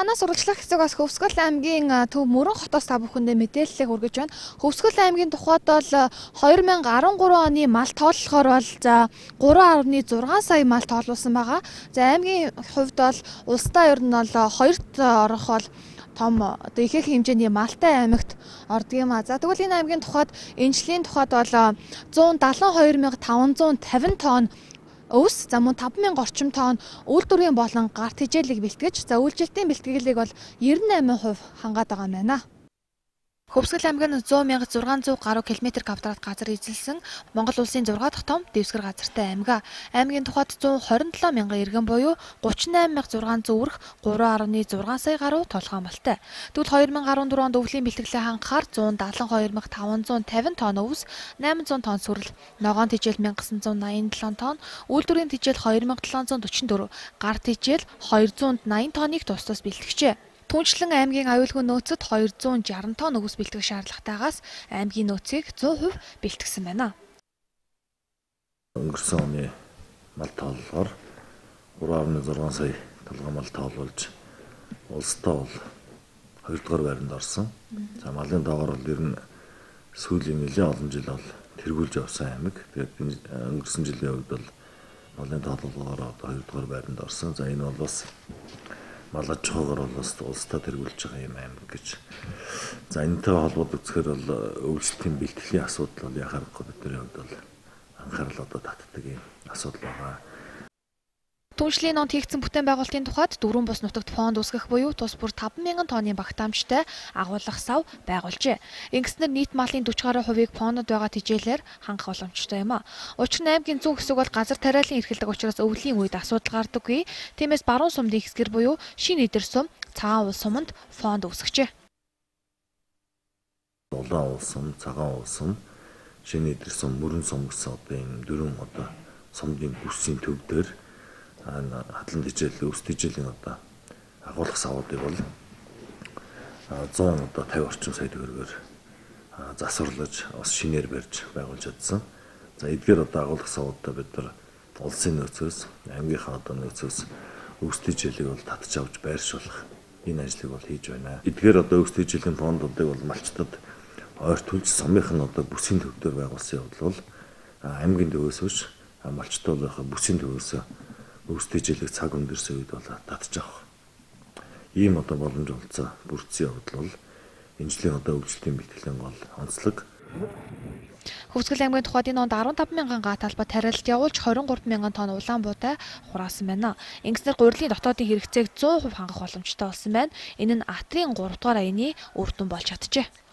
манай сурвалжлах хэсэг бас Хөвсгөл аймгийн Төв Мөрөн хотоос та бүхэндээ мэдээллийг хүргэж байна. Хөвсгөл аймгийн тухайд бол 2013 оны мал тооллохоор бол за 3.6 сая мал тоолуулсан байгаа. За аймгийн хувьд бол улсдаа ер нь бол хоёрт орох бол том одоо ихэнх хэмжээний малтай аймагт ордог юм а. За тэгвэл энэ аймгийн тухайд энэ жилийн тухайд бол 172,550 тонн өвс, за мөн 5,000 орчим тонн үйлдвэрийн болон гарт хижээлийг бэлтгэж, за үйлчлэлтийн бэлтгэлийг бол 98% хангаад байгаа юм байна. Хөвсгөл аймаг нь 100,600 гаруй км квадрат газар эзэлсэн Монгол улсын 6 дахь том дэвсгэр газартай аймаг. Аймгийн тухайд 127 мянган иргэн буюу 38,600 өрх 3.6 сая гаруй толгой малтай. Тэгвэл 2014 онд өвлийн бэлтгэлээ хангахаар 172,550 тонн өвс, 800 тонн сүрэл, ногоон тижээл 1987 тонн, үйлдвэрийн тижээл 2744, гарт тижээл 280 тонныг тус тус бэлтгэжээ. Түүнчлэн аймгийн аюулгүй нөөцөд 260 тонн өвс бэлтгэх шаардлагатайгаас аймгийн нөөцийг 100% бэлтгэсэн байна. Өнгөрсөн оны мал тооллогоор 3.6 сая толгой мал тоолуулж улстай бол 2 дугаар байранд орсон. За малын доогоор бол ер нь сүүлийн нэлээд олон жил бол тэргүүлж явсан аймаг. Тэгээд өнгөрсөн жилийн үед бол малын тооллогоор 2 дугаар байранд орсон. За энэ бол бас мал аж ахуйгаар бол улстай тэргүүлж байгаа юм аймаг гэж. За энэтэй холбоод үзэхээр бол өвчлөлтийн бэлтгэлийн асуудал бол яхахгүй бидний хувьд бол анхаарал одоо татдаг юм асуудал байгаа. Түүнчлэлийн онд хийгдсэн бүтээн байгуулалтын тухайд 4 бус нутагт фонд үүсгэх буюу тус бүр 5,000 тонны багтаамжтай агуулгах сав байгуулжээ. Ингэснээр нийт малын 40 гаруй хувийг фондод байгаа тижээлээр хангах боломжтой юм а. Учир нь аймгийн зүүн хэсэг бол газар тариалан эрхэлдэг учраас өвлийн үед асуудал гардаггүй. Тиймээс баруун сумын хэсгэр буюу шинэ идэр сум, цагаан уул суманд фонд үүсгэжээ. Улаан уул сум, цагаан уул сум, шинэ идэр сум, мөрөн сум гэсэн одоо энэ дөрвөн одоо сумдын бүсийн төв дээр хадлан тижээл, өвс тижээлийн одоо агуулгах савуудыг бол 100 одоо 50 орчим сая төгрөгөөр засварлаж бас шинээр барьж байгуулж чадсан. За эдгээр одоо агуулгах савуудаа бид нар улсын нөөцөөс, аймгийнхаа одоо нөөцөөс өвс тижээлийг бол татж авч байршуулах энэ ажлыг бол хийж байна. Эдгээр одоо өвс тижээлийн фондуудыг бол малчтад ойр түлж сумынх нь одоо бүсийн төв дээр байгуулсан явдал бол аймгийн төвөөс биш малчтад бүсийн төвөөс өвс тижээлийг цаг өндөрсөн үед бол татж авах. Ийм одоо боломж олцоо бүрдсэн явдал бол энэ жилийн одоо өвчлөлтийн бэлтгэлийн гол онцлог. Хөвсгөл аймгийн тухайд энэ онд 15,000 га талбай тариалт явуулж 23,000 тонн улаан буудай хураасан байна. Ингэснээр гурилын дотоодын хэрэгцээг 100% хангах боломжтой болсон байна. Энэ нь Атрийн 3 дугаар аяны үр дүн болж чаджээ.